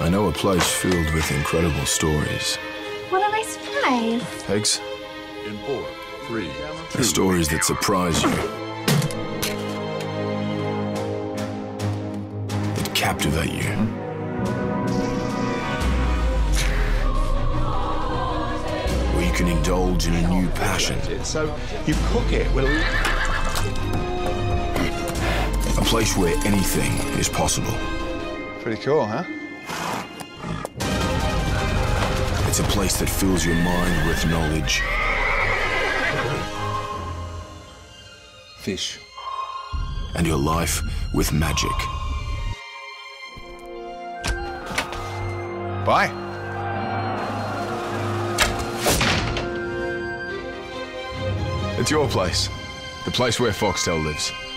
I know a place filled with incredible stories. What a nice surprise. Eggs? In 4, 3, The stories that surprise you. That captivate you. Where you can indulge in a new passion. So you cook it with A place where anything is possible. Pretty cool, huh? It's a place that fills your mind with knowledge. Fish. And your life with magic. Bye. It's your place. The place where Foxtel lives.